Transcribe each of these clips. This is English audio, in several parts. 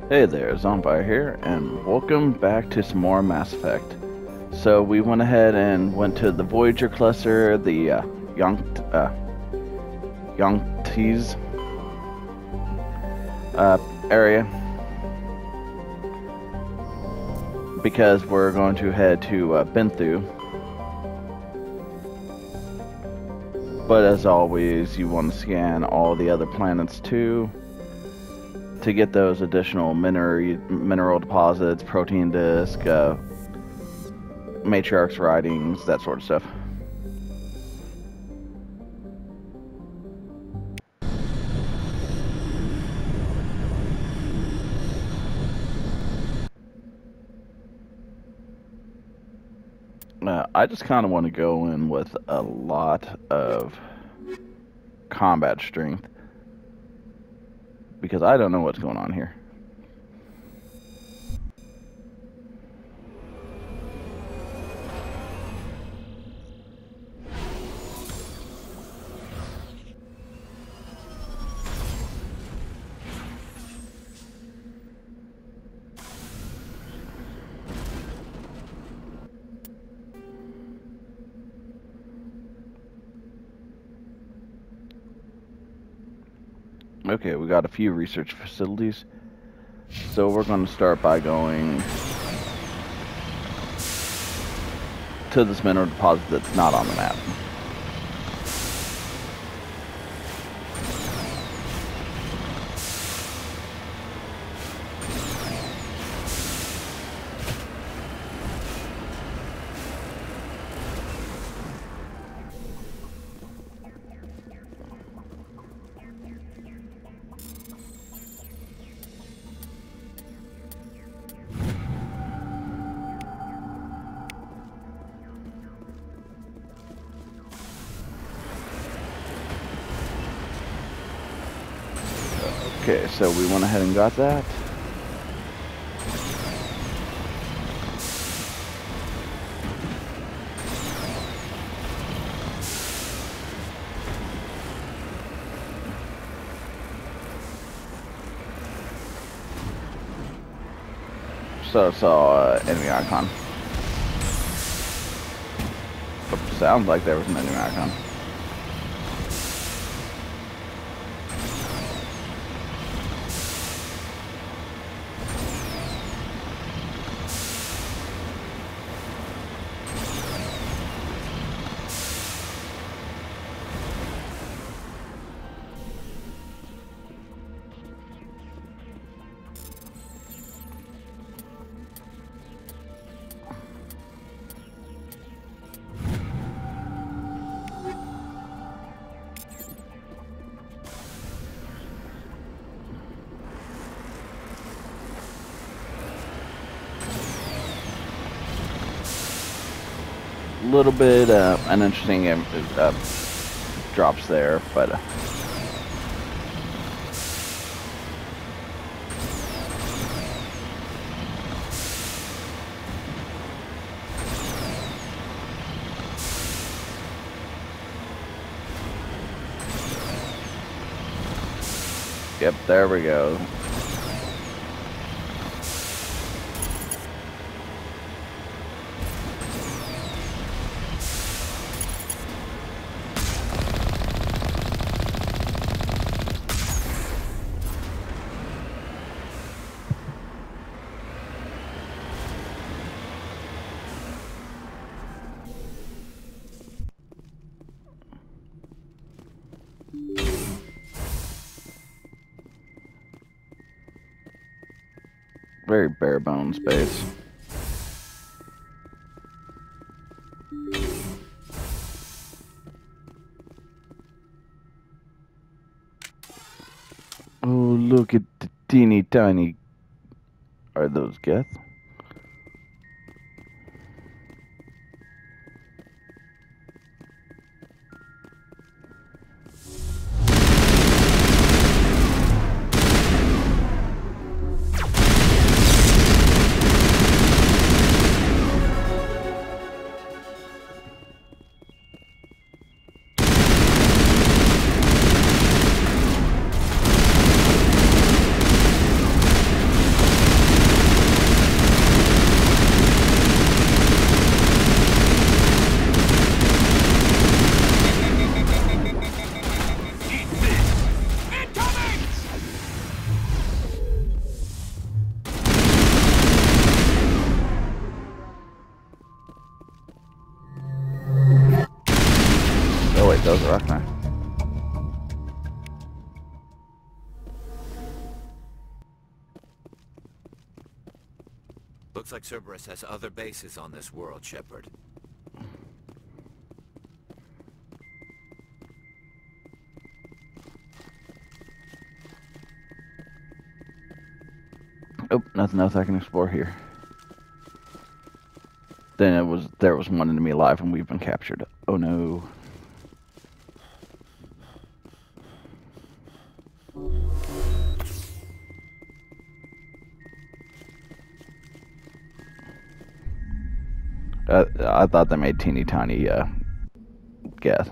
Hey there, Zombie here, and welcome back to some more Mass Effect. So we went ahead and went to the Voyager cluster, the Yangtze area, because we're going to head to Benthu. But as always, you want to scan all the other planets too, to get those additional mineral deposits, protein disk, matriarch's writings, that sort of stuff. I just kind of want to go in with a lot of combat strength, because I don't know what's going on here. Okay, we got a few research facilities. So we're going to start by going to this mineral deposit that's not on the map. Okay, so we went ahead and got that. So I saw enemy icon. Sounds like there was an enemy icon. Little bit an interesting drops there, but yep, there we go. Very bare bones base. Oh, look at the teeny tiny. Are those Geth? Looks like Cerberus has other bases on this world, Shepard. Oh, nothing else I can explore here. Then there was one enemy alive and we've been captured. Oh no. I thought they made teeny tiny gas.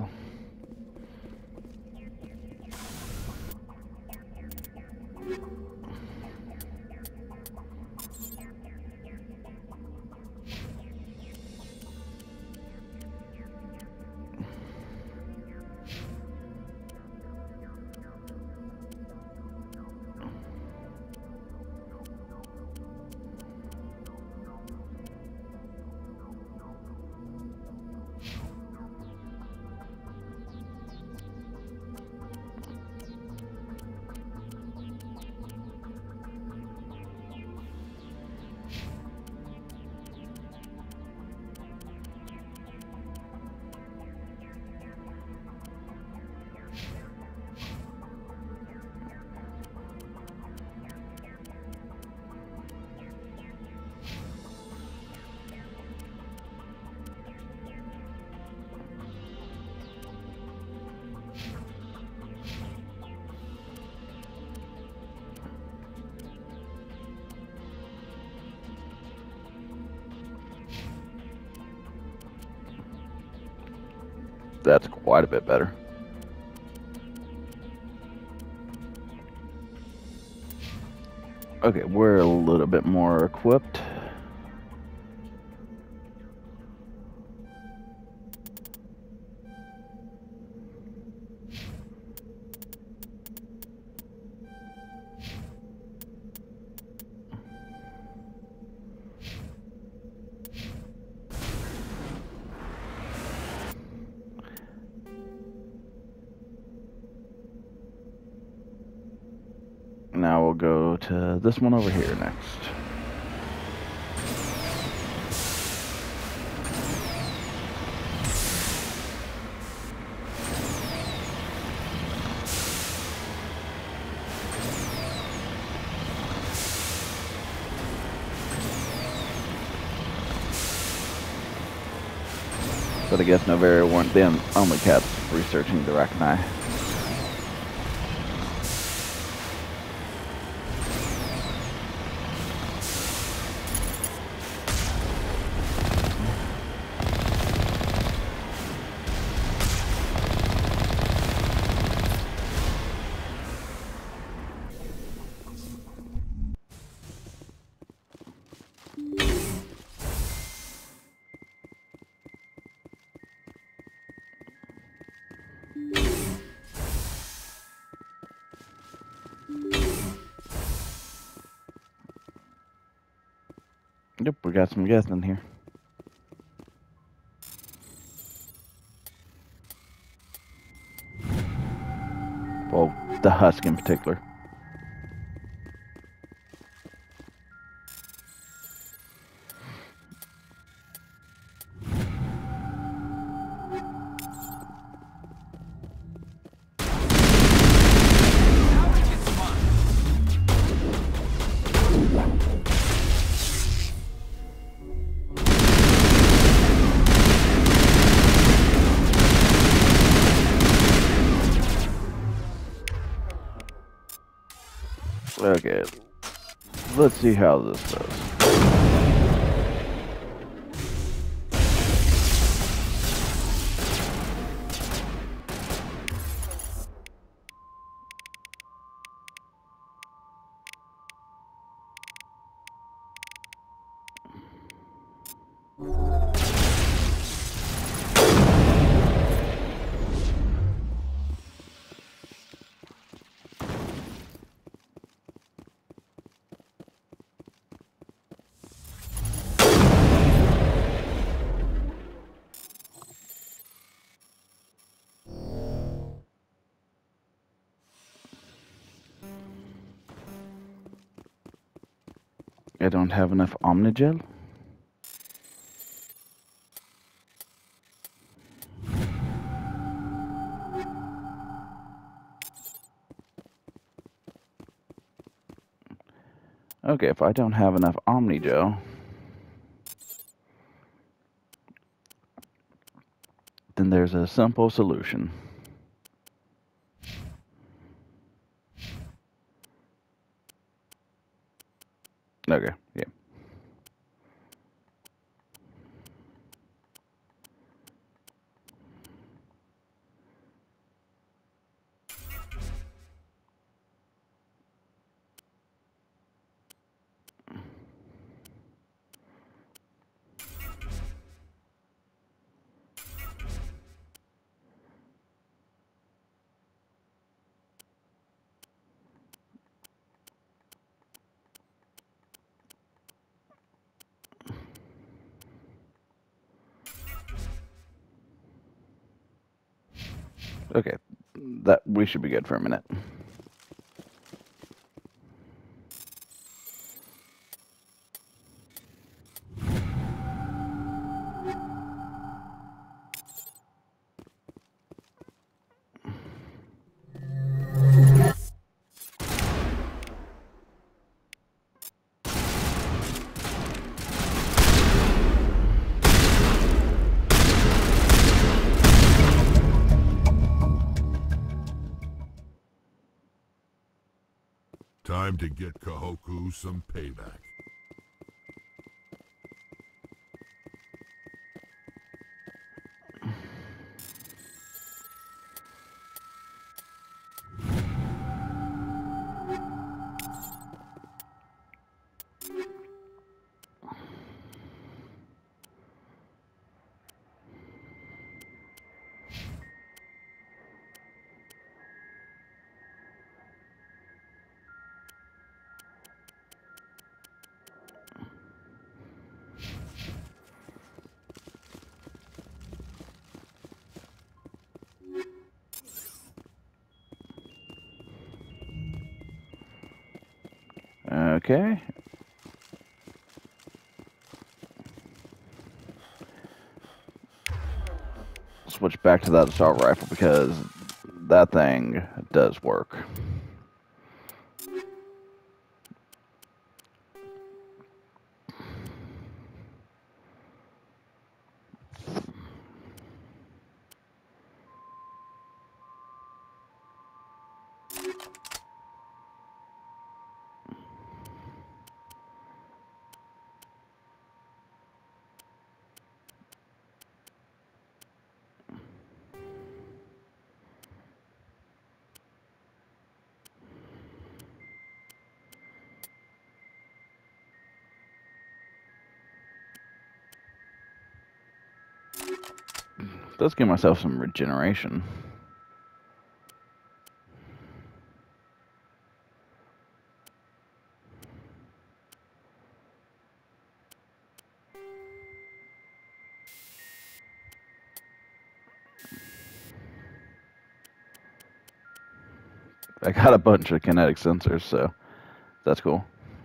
That's quite a bit better. Okay, we're a little bit more equipped. Now we'll go to this one over here next. But I guess Noveria weren't the only cats researching the Rachni. Yep, we got some gas in here. Well, the husk in particular. Okay, let's see how this goes. I don't have enough Omnigel. Okay, if I don't have enough Omnigel, then there's a simple solution. Okay, yeah. Okay, that we should be good for a minute. Time to get Kahoku some payback. Okay. Switch back to that assault rifle because that thing does work. Let's give myself some regeneration. I got a bunch of kinetic sensors, so that's cool.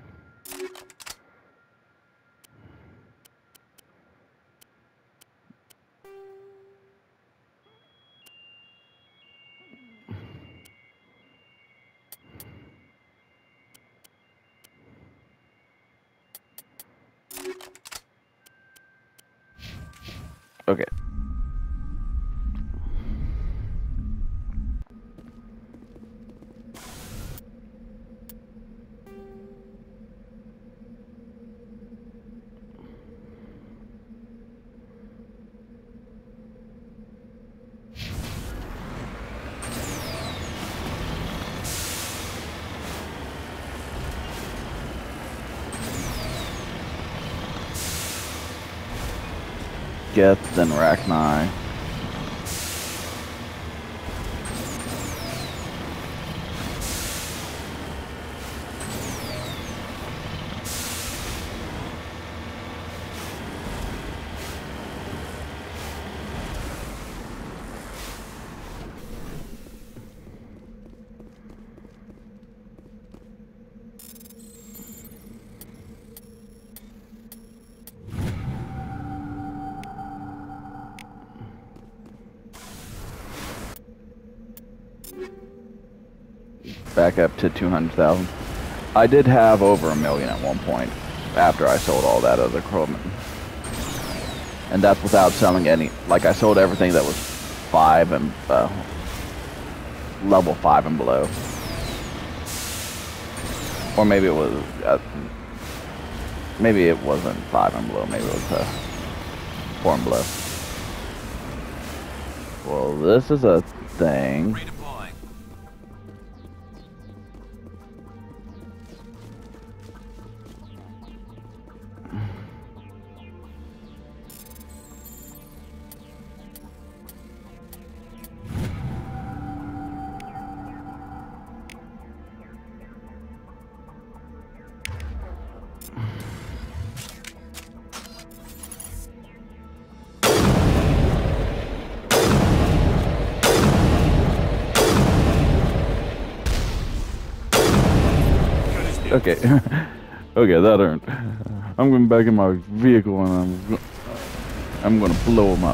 Okay. Geth, then Rachni. back up to 200,000. I did have over 1 million at one point after I sold all that other equipment. And that's without selling any, like I sold everything that was 5 and, level 5 and below. Or maybe it was, maybe it wasn't 5 and below, maybe it was 4 and below. Well, this is a thing. Redeploying. Okay. Okay, that earned. I'm going back in my vehicle and I'm gonna blow him up.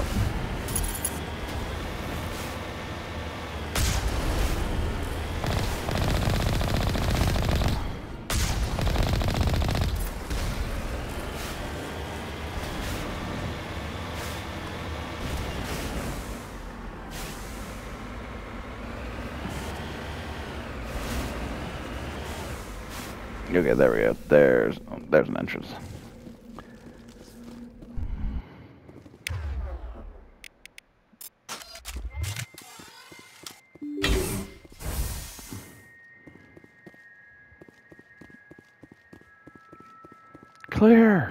Okay, there we go. There's an entrance. Clear.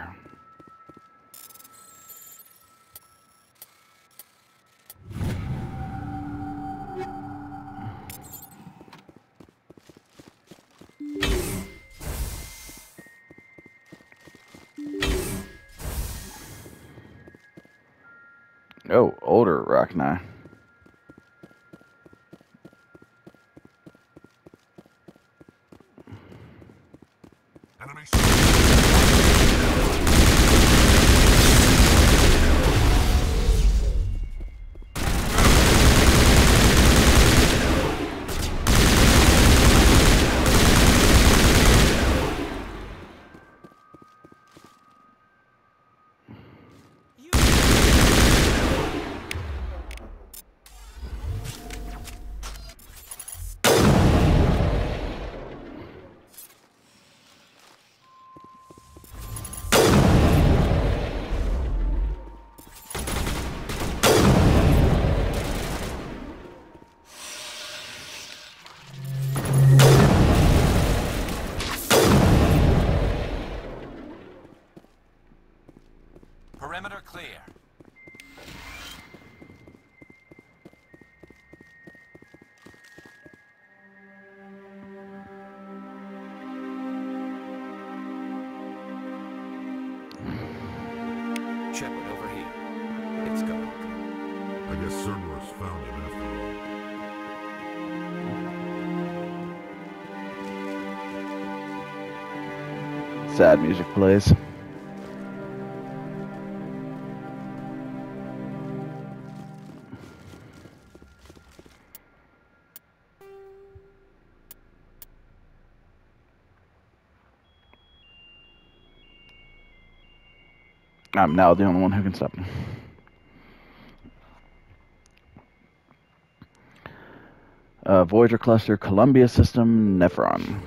Oh, older Rachni. Perimeter clear. Shepard, over here. It's going. I guess Cerberus found it after all. Sad music plays. I'm now the only one who can stop him. Voyager Cluster, Columbia System, Nephron.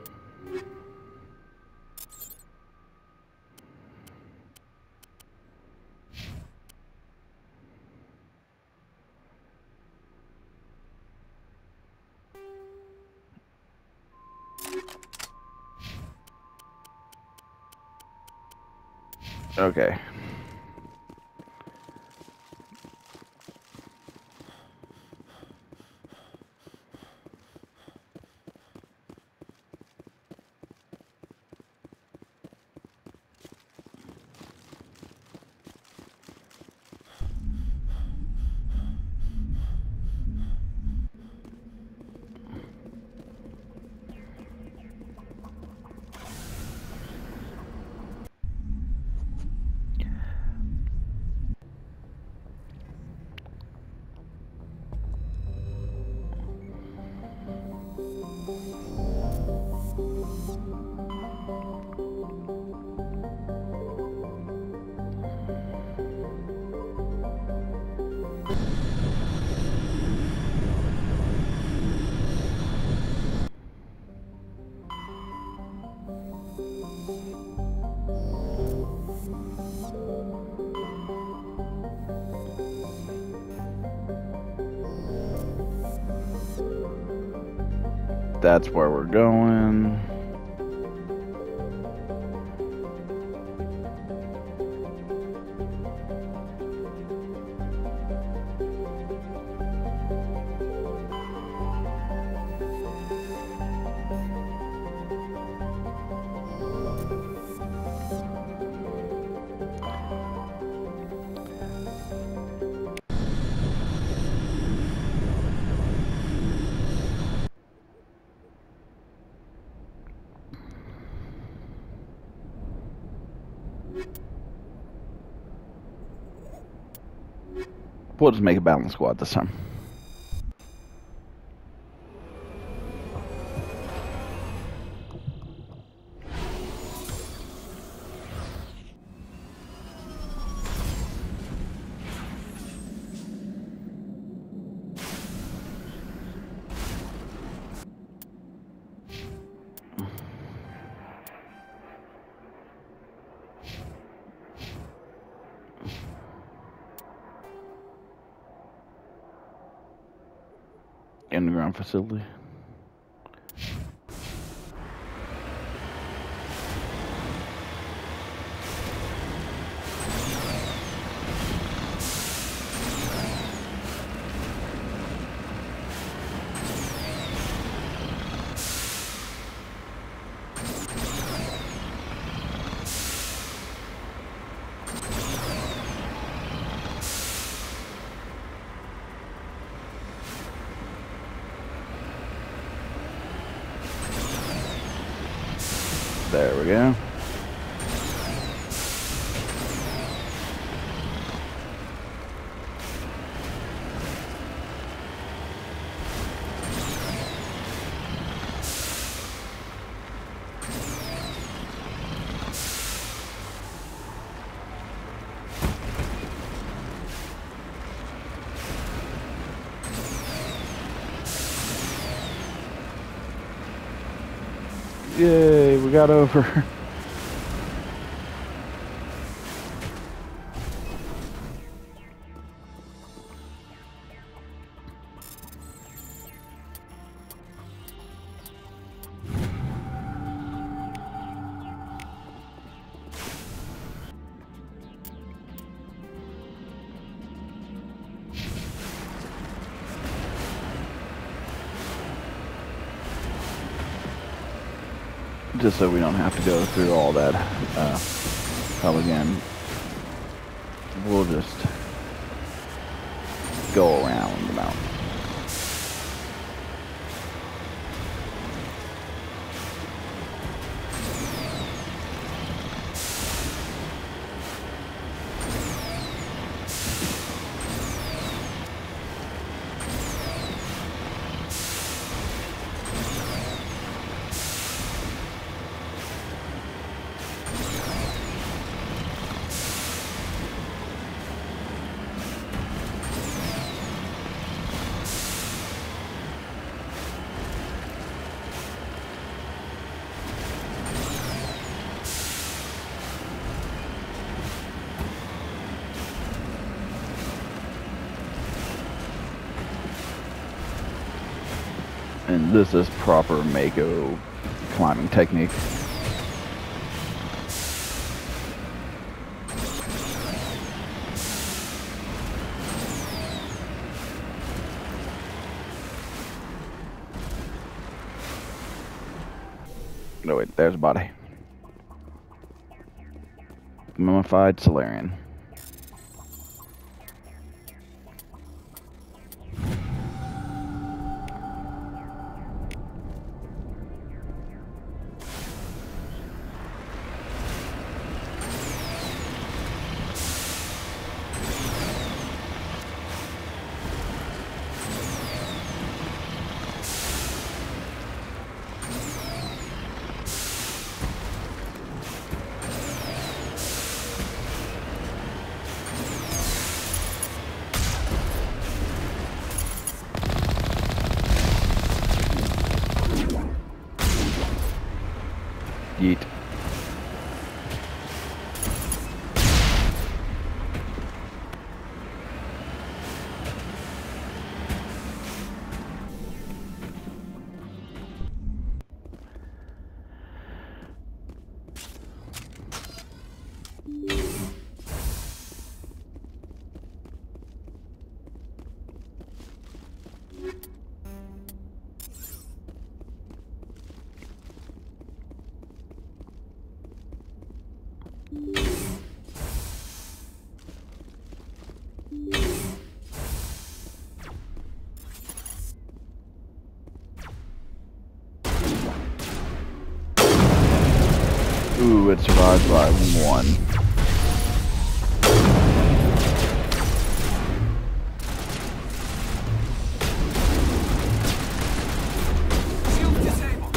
Okay. That's where we're going. We'll just make a balanced squad this time. Underground facility. There we go. Yay, we got over. Just so we don't have to go through all that hell again. We'll just go around the mountain. And this is proper Mako climbing technique. No, wait, there's a body. Mummified Solarian. Yeet. Ooh, it survived by 1. Shield disabled.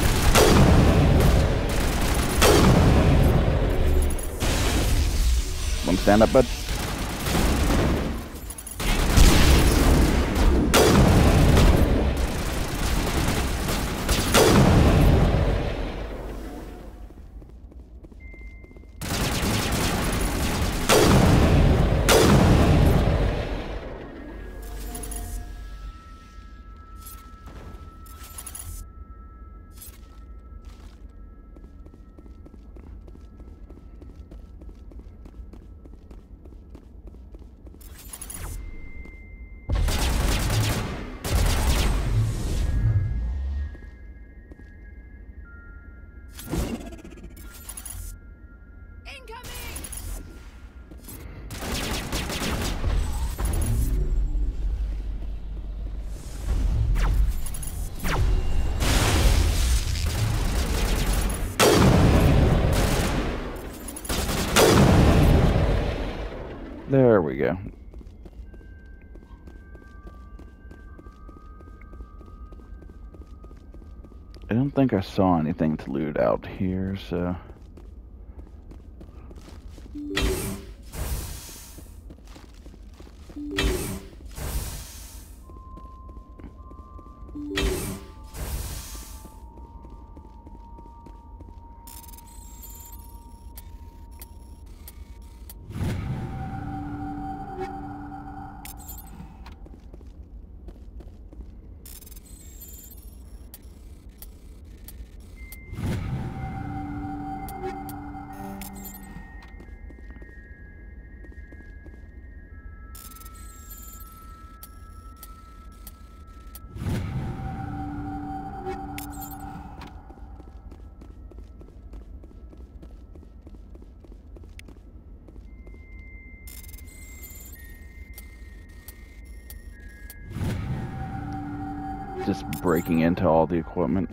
Want to stand up, bud? There we go. I don't think I saw anything to loot out here, so... Just breaking into all the equipment.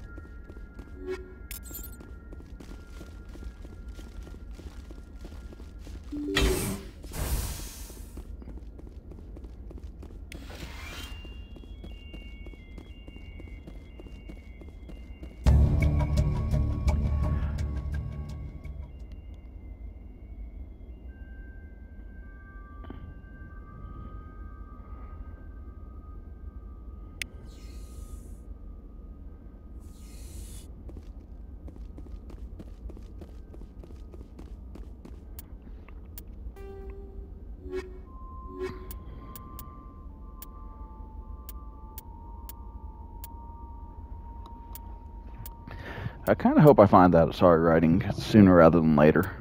I kind of hope I find that sorry writing sooner rather than later.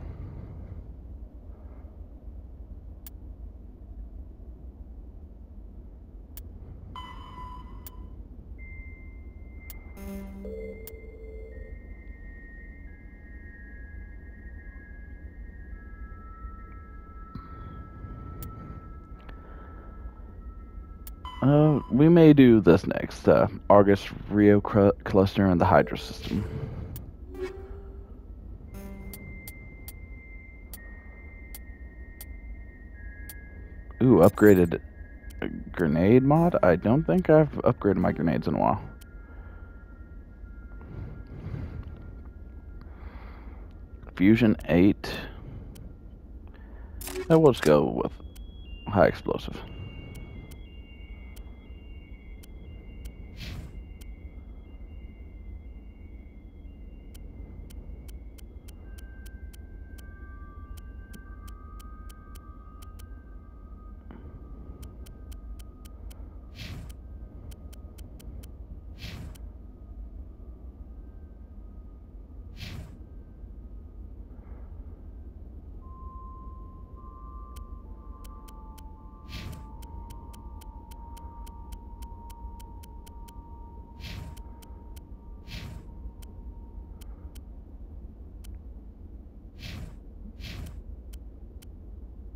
We may do this next. Argus Rio Cluster and the Hydra System. Ooh, upgraded grenade mod? I don't think I've upgraded my grenades in a while. Fusion 8. We'll just go with high explosive.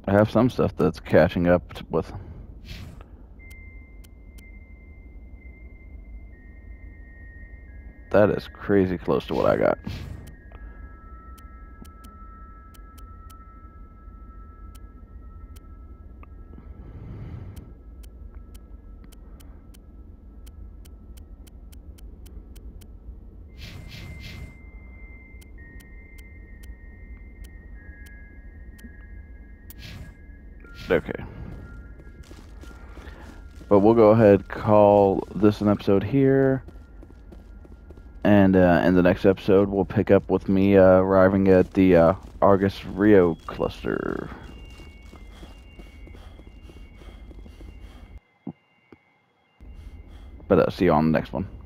I have some stuff that's catching up with. That is crazy close to what I got. Okay. But we'll go ahead call this an episode here. And in the next episode, we'll pick up with me arriving at the Argus Rio cluster. But see you on the next one.